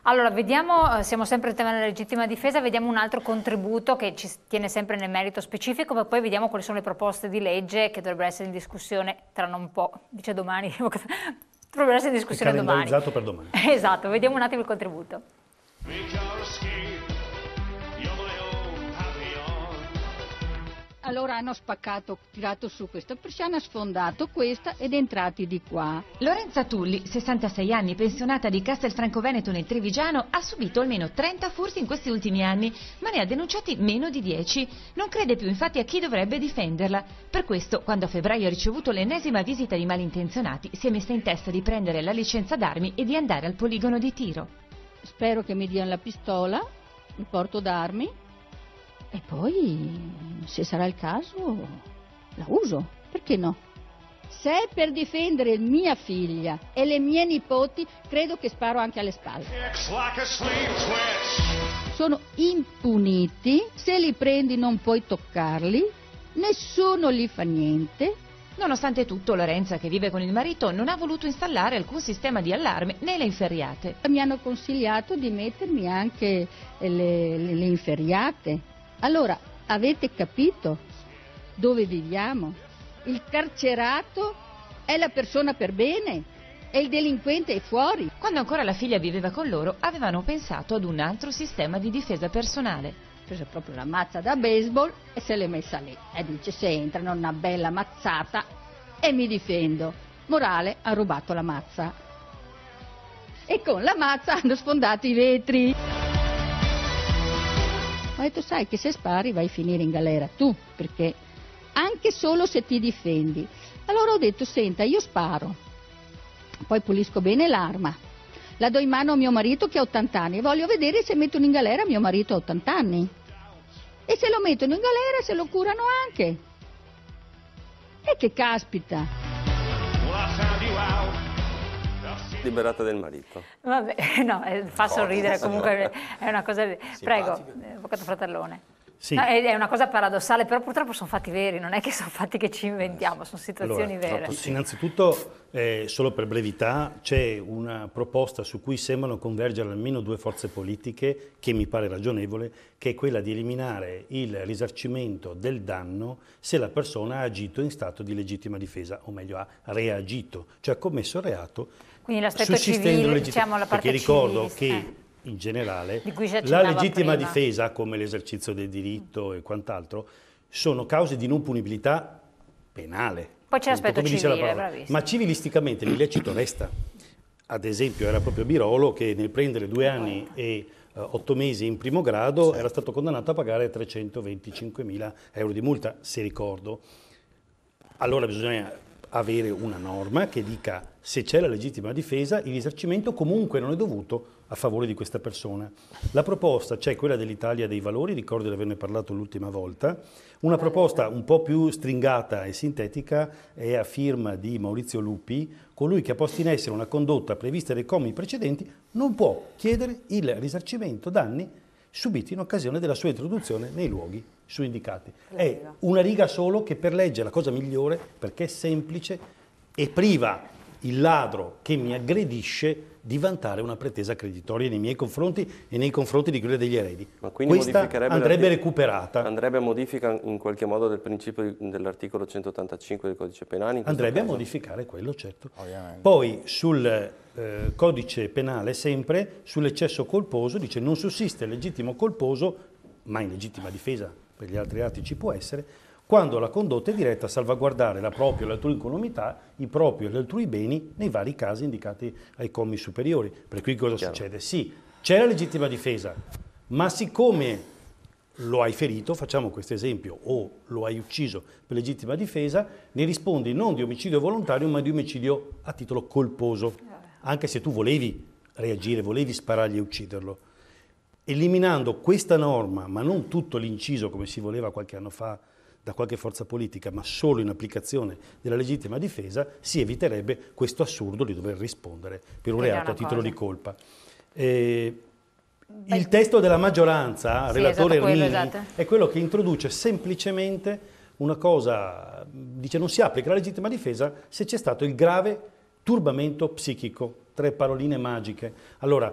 Allora, vediamo, siamo sempre al tema della legittima difesa, vediamo un altro contributo che ci tiene sempre nel merito specifico, ma poi vediamo quali sono le proposte di legge che dovrebbero essere in discussione tra non po', dice domani, dovrebbero essere in discussione domani. Calendarizzato per domani. Esatto, vediamo un attimo il contributo. Allora hanno spaccato, tirato su questa persiana, sfondato questa ed entrati di qua. Lorenza Tulli, 66 anni, pensionata di Castelfranco Veneto nel Trevigiano, ha subito almeno 30 furti in questi ultimi anni, ma ne ha denunciati meno di 10. Non crede più infatti a chi dovrebbe difenderla. Per questo, quando a febbraio ha ricevuto l'ennesima visita di malintenzionati, si è messa in testa di prendere la licenza d'armi e di andare al poligono di tiro. Spero che mi diano la pistola, il porto d'armi. E poi, se sarà il caso, la uso, perché no? Se è per difendere mia figlia e le mie nipoti, credo che sparo anche alle spalle. Sono impuniti, se li prendi non puoi toccarli, nessuno gli fa niente. Nonostante tutto, Lorenza, che vive con il marito, non ha voluto installare alcun sistema di allarme né le inferriate. Mi hanno consigliato di mettermi anche le inferriate. Allora, avete capito dove viviamo? Il carcerato è la persona per bene e il delinquente è fuori. Quando ancora la figlia viveva con loro, avevano pensato ad un altro sistema di difesa personale. Ha preso proprio la mazza da baseball e se l'è messa lì. E dice, se entrano una bella mazzata e mi difendo. Morale, ha rubato la mazza. E con la mazza hanno sfondato i vetri. Ho detto, sai che se spari vai a finire in galera tu, perché anche solo se ti difendi. Allora ho detto, senta, io sparo, poi pulisco bene l'arma, la do in mano a mio marito che ha 80 anni e voglio vedere se mettono in galera mio marito a 80 anni. E se lo mettono in galera se lo curano anche. E che caspita! Liberata del marito. Vabbè, no, fa sorridere comunque, è una cosa... Prego, avvocato Fratellone. Sì. No, è una cosa paradossale, però purtroppo sono fatti veri, non è che sono fatti che ci inventiamo, sono situazioni vere. Innanzitutto, solo per brevità, c'è una proposta su cui sembrano convergere almeno due forze politiche, che mi pare ragionevole, che è quella di eliminare il risarcimento del danno se la persona ha agito in stato di legittima difesa, o meglio ha reagito, cioè ha commesso il reato. Quindi l'aspetto civile, diciamo la parte perché ricordo civilista, che in generale la legittima prima difesa, come l'esercizio del diritto e quant'altro, sono cause di non punibilità penale. Poi c'è l'aspetto civile, bravissimo. Ma civilisticamente l'illecito resta. Ad esempio era proprio Birolo che nel prendere 2 anni e 8 mesi in primo grado era stato condannato a pagare 325.000 euro di multa, se ricordo. Allora bisogna avere una norma che dica se c'è la legittima difesa il risarcimento comunque non è dovuto a favore di questa persona. La proposta c'è quella dell'Italia dei Valori, ricordo di averne parlato l'ultima volta, una proposta un po' più stringata e sintetica è a firma di Maurizio Lupi, colui che ha posto in essere una condotta prevista dai commi precedenti non può chiedere il risarcimento danni subiti in occasione della sua introduzione nei luoghi su indicati. È una riga solo che per legge è la cosa migliore perché è semplice e priva il ladro che mi aggredisce di vantare una pretesa creditoria nei miei confronti e nei confronti di quelle degli eredi. Ma quindi questa andrebbe recuperata. Andrebbe a modifica in qualche modo del principio dell'articolo 185 del Codice Penale? Andrebbe a modificare quello, certo. Ovviamente. Poi sul Codice Penale sempre, sull'eccesso colposo, dice non sussiste legittimo colposo, ma in legittima difesa per gli altri atti ci può essere, quando la condotta è diretta a salvaguardare la propria e l'altrui incolumità, i propri e gli altrui beni nei vari casi indicati ai commi superiori. Per cui cosa succede? Sì, c'è la legittima difesa, ma siccome lo hai ferito, facciamo questo esempio, o lo hai ucciso per legittima difesa, ne rispondi non di omicidio volontario, ma di omicidio a titolo colposo, anche se tu volevi reagire, volevi sparargli e ucciderlo. Eliminando questa norma, ma non tutto l'inciso come si voleva qualche anno fa, da qualche forza politica, ma solo in applicazione della legittima difesa, si eviterebbe questo assurdo di dover rispondere per un reato a titolo di colpa. Il testo della maggioranza, relatore Ermini, è quello che introduce semplicemente una cosa, dice non si applica la legittima difesa se c'è stato il grave turbamento psichico, 3 paroline magiche. Allora,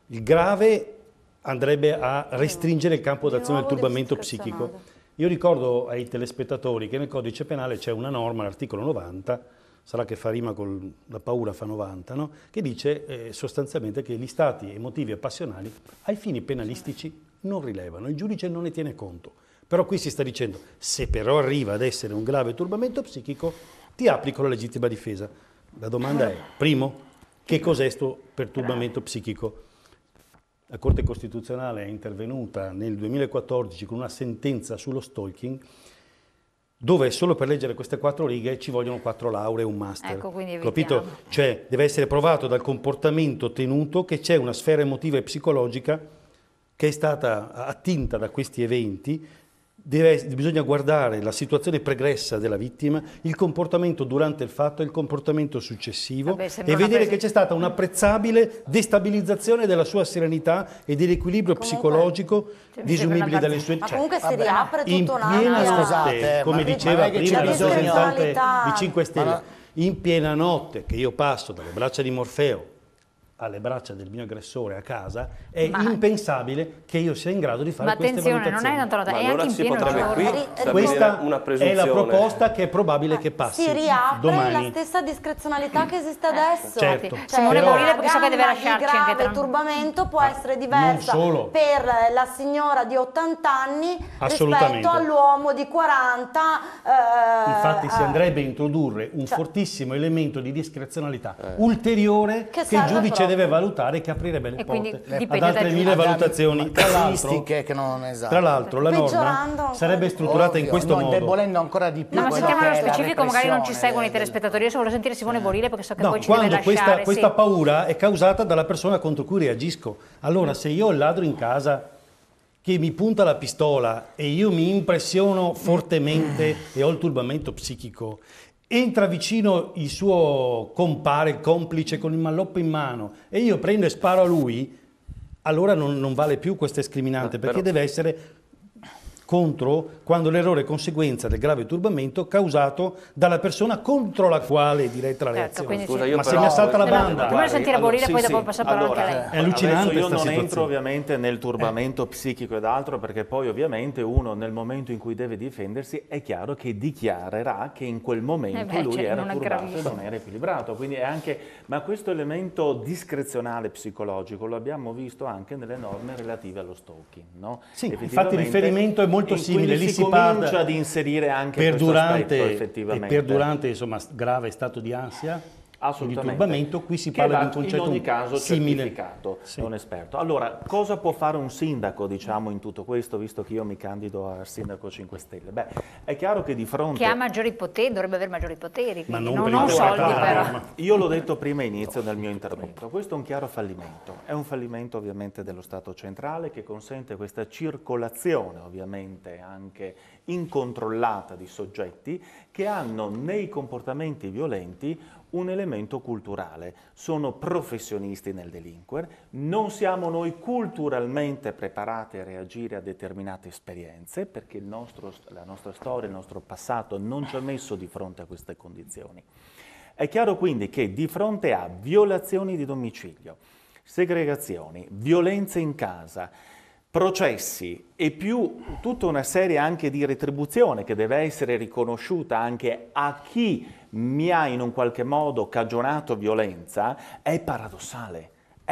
Il grave andrebbe a restringere il campo d'azione del turbamento psichico. Io ricordo ai telespettatori che nel codice penale c'è una norma, l'articolo 90, sarà che fa rima con la paura fa 90, no? Che dice sostanzialmente che gli stati emotivi e passionali ai fini penalistici non rilevano, il giudice non ne tiene conto. Però qui si sta dicendo, se però arriva ad essere un grave turbamento psichico, ti applico la legittima difesa. La domanda è, primo, che cos'è questo perturbamento psichico? La Corte Costituzionale è intervenuta nel 2014 con una sentenza sullo stalking, dove solo per leggere queste 4 righe ci vogliono 4 lauree e un master. Ecco, quindi capito? Cioè deve essere provato dal comportamento tenuto che c'è una sfera emotiva e psicologica che è stata attinta da questi eventi. Bisogna guardare la situazione pregressa della vittima, il comportamento durante il fatto e il comportamento successivo e vedere che c'è stata un'apprezzabile destabilizzazione della sua serenità e dell'equilibrio psicologico disumibile dalle sue... Ma comunque si riapre tutto un anno. In piena notte, come diceva prima il rappresentante di 5 Stelle, in piena notte che io passo dalle braccia di Morfeo alle braccia del mio aggressore a casa, è impensabile che io sia in grado di fare queste valutazioni. Ma attenzione, non è tanto nota, è anche in pieno giorno. Questa una è la proposta che è probabile che passi si riapre domani. la stessa discrezionalità che esiste adesso. Certo. Cioè, Simone Borile perché so che deve la lasciarci gamma anche di grave turbamento può essere diversa per la signora di 80 anni rispetto all'uomo di 40. Infatti si andrebbe a introdurre un fortissimo elemento di discrezionalità ulteriore che il giudice deve valutare, che aprirebbe le porte ad altre 1000 valutazioni. Tra l'altro la norma sarebbe strutturata in questo modo. Indebolendo ancora di più. No, ma sentiamo nello specifico, magari non ci seguono i telespettatori. Io voglio sentire Simone Borile perché so che poi ci deve lasciare. Questa paura è causata dalla persona contro cui reagisco. Allora, se io ho il ladro in casa che mi punta la pistola e io mi impressiono fortemente e ho il turbamento psichico, entra vicino il suo compare, il complice con il malloppo in mano e io prendo e sparo a lui, allora non vale più questa scriminante, perché deve essere contro quando l'errore è conseguenza del grave turbamento causato dalla persona contro la quale è diretta la reazione. Scusa, ma se mi assalta la banda... Prima sentire Borile, poi dopo passare la parola anche a lei. È allucinante io non situazione. entro ovviamente nel turbamento psichico ed altro, perché poi ovviamente uno nel momento in cui deve difendersi è chiaro che dichiarerà che in quel momento lui era turbato e non era equilibrato. Quindi è anche, ma questo elemento discrezionale psicologico lo abbiamo visto anche nelle norme relative allo stalking, no? Sì, infatti il riferimento è molto simile, lì si comincia ad inserire anche questo aspetto, effettivamente. Per durante, insomma, grave stato di ansia, di turbamento, qui si parla di un concetto in ogni caso simile. certificato da un esperto. Allora, cosa può fare un sindaco, diciamo, in tutto questo, visto che io mi candido a sindaco 5 Stelle? Beh, è chiaro che di fronte... Che ha maggiori poteri, dovrebbe avere maggiori poteri, ma non non soldi però. Io l'ho detto prima inizio del mio intervento, questo è un chiaro fallimento. È un fallimento ovviamente dello Stato centrale che consente questa circolazione, ovviamente anche incontrollata, di soggetti che hanno nei comportamenti violenti un elemento culturale. Sono professionisti nel delinquere, non siamo noi culturalmente preparati a reagire a determinate esperienze perché la nostra storia, il nostro passato non ci ha messo di fronte a queste condizioni. È chiaro quindi che di fronte a violazioni di domicilio, segregazioni, violenze in casa, processi e più tutta una serie anche di retribuzione che deve essere riconosciuta anche a chi mi ha in un qualche modo cagionato violenza, è paradossale,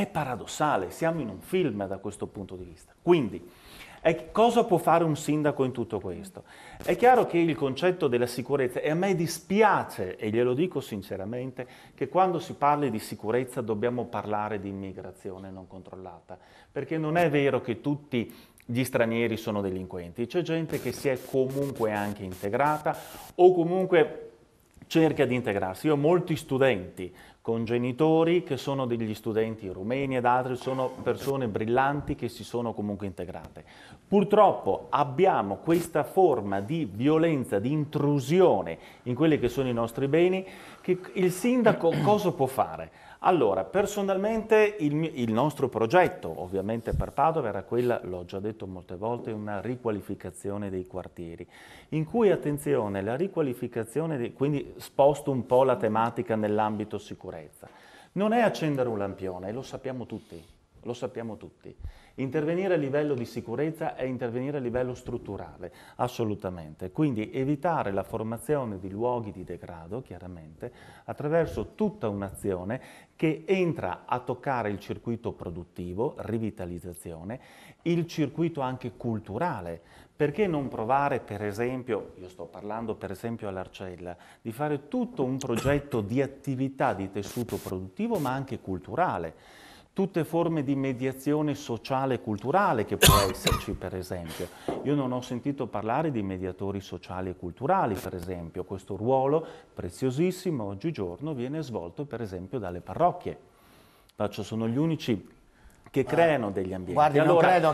siamo in un film da questo punto di vista. Quindi, cosa può fare un sindaco in tutto questo? È chiaro che il concetto della sicurezza, e a me dispiace, e glielo dico sinceramente, che quando si parli di sicurezza dobbiamo parlare di immigrazione non controllata, perché non è vero che tutti gli stranieri sono delinquenti, c'è gente che si è comunque anche integrata o comunque cerca di integrarsi. Io ho molti studenti con genitori che sono degli studenti rumeni ed altri, sono persone brillanti che si sono comunque integrate. Purtroppo abbiamo questa forma di violenza, di intrusione in quelli che sono i nostri beni, che il sindaco cosa può fare? Allora, personalmente il nostro progetto, ovviamente per Padova, era quella, l'ho già detto molte volte, una riqualificazione dei quartieri, in cui, attenzione, la riqualificazione, quindi sposto un po' la tematica nell'ambito sicurezza, non è accendere un lampione, lo sappiamo tutti. lo sappiamo tutti. Intervenire a livello di sicurezza è intervenire a livello strutturale, assolutamente. Quindi evitare la formazione di luoghi di degrado, chiaramente, attraverso tutta un'azione che entra a toccare il circuito produttivo, rivitalizzazione, il circuito anche culturale. Perché non provare, per esempio, io sto parlando per esempio all'Arcella, di fare tutto un progetto di attività di tessuto produttivo ma anche culturale? Tutte forme di mediazione sociale e culturale che può esserci, per esempio. Io non ho sentito parlare di mediatori sociali e culturali, per esempio. Questo ruolo preziosissimo oggigiorno viene svolto, per esempio, dalle parrocchie. Sono gli unici che creano degli ambienti. Guardi, allora, non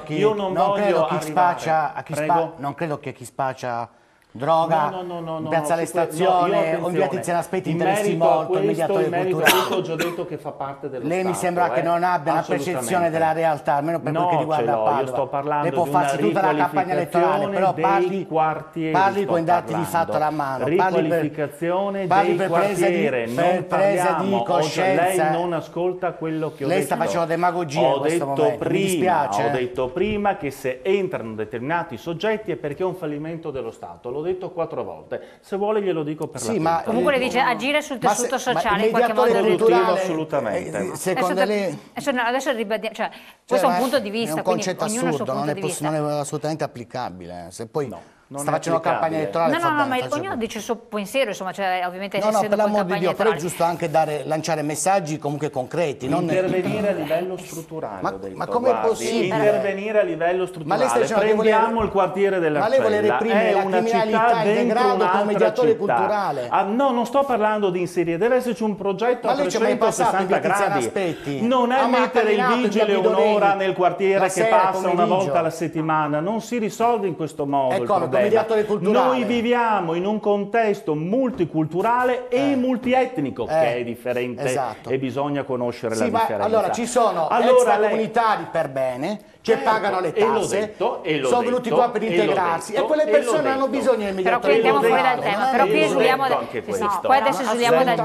credo che chi spaccia droga in Piazza alle Stazioni o in via Tiziana Aspetti interessi molto il mediatore culturale. Ho già detto che fa parte dello Lei Stato, mi sembra che non abbia una percezione della realtà, almeno per quel che riguarda Padova. Io sto parlando lei può di una farsi tutta la campagna elettorale, però parli con i dati di fatto alla mano. Riqualificazione dei quartieri, non parliamo, lei non ascolta quello che ho detto. Lei sta facendo demagogia in questo momento, mi dispiace. Ho detto prima che se entrano determinati soggetti è perché è un fallimento dello Stato. L'ho detto 4 volte, se vuole glielo dico per la quinta. Comunque le dice agire sul tessuto sociale in qualche modo produttivo, assolutamente. Secondo lei adesso ribadiamo, questo è un punto di vista, è un concetto assurdo, non è assolutamente applicabile. Se poi sta facendo campagna elettorale, ma ognuno dice il suo pensiero, insomma, ovviamente per l'amor di Dio, però è giusto anche lanciare messaggi comunque concreti, intervenire a livello strutturale. Ma come è possibile? Intervenire a livello strutturale. Prendiamo il quartiere dell'Arcella. Ma lei vuole reprimere la criminalità in degrado come mediatore culturale? No, non sto parlando di inserire, deve esserci un progetto a 360 gradi. Non è mettere il vigile un'ora nel quartiere che passa una volta alla settimana, non si risolve in questo modo. Noi viviamo in un contesto multiculturale e multietnico che è differente e bisogna conoscere la differenza. Allora ci sono extracomunitari per bene che pagano le tasse, sono venuti qua per integrarsi e quelle persone hanno bisogno del mediatore. Però qui andiamo fuori dal tema, però qui esuliamo poi adesso esuliamo dal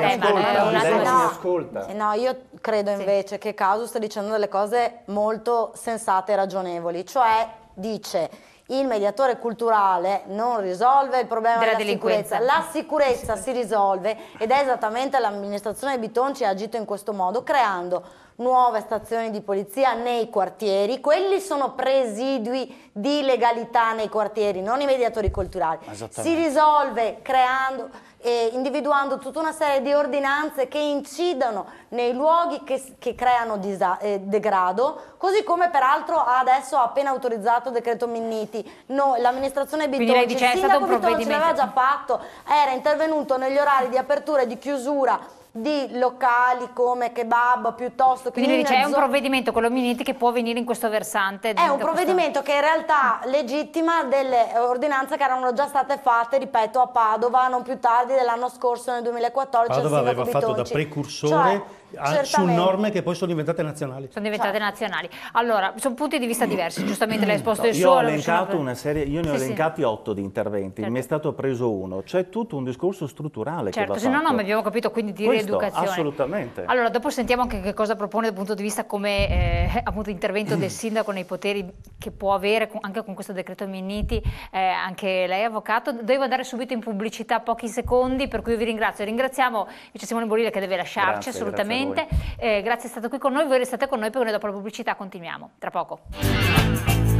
tema. No, io credo invece che Casu sta dicendo delle cose molto sensate e ragionevoli, cioè dice: il mediatore culturale non risolve il problema della sicurezza. La sicurezza si risolve ed è esattamente l'amministrazione Bitonci ha agito in questo modo, creando nuove stazioni di polizia nei quartieri. Quelli sono presidui di legalità nei quartieri, non i mediatori culturali. Si risolve creando individuando tutta una serie di ordinanze che incidono nei luoghi che creano degrado, così come peraltro adesso ha appena autorizzato il decreto Minniti. L'amministrazione Bitonci, il sindaco Bitonci l'aveva già fatto, era intervenuto negli orari di apertura e di chiusura di locali come kebab piuttosto che quindi dice è un provvedimento quello Minniti che può venire in questo versante, è un provvedimento che in realtà legittima delle ordinanze che erano già state fatte, ripeto, a Padova non più tardi dell'anno scorso, nel 2014. Padova aveva fatto da precursore su norme che poi sono diventate nazionali. Sono diventate nazionali. Allora, sono punti di vista diversi, giustamente lei ha esposto il suo. Io ho elencato una serie, io ne ho elencati 8 di interventi, mi è stato preso uno, c'è tutto un discorso strutturale che va fatto. No, ma abbiamo capito, quindi di rieducazione. Assolutamente. Allora, dopo sentiamo anche che cosa propone dal punto di vista come appunto intervento del sindaco nei poteri che può avere anche con questo decreto Minniti, anche lei avvocato. Devo andare subito in pubblicità pochi secondi, per cui vi ringrazio. Ringraziamo il Simone Borile che deve lasciarci assolutamente. Grazie, è stato qui con noi, voi restate con noi perché noi dopo la pubblicità continuiamo, tra poco.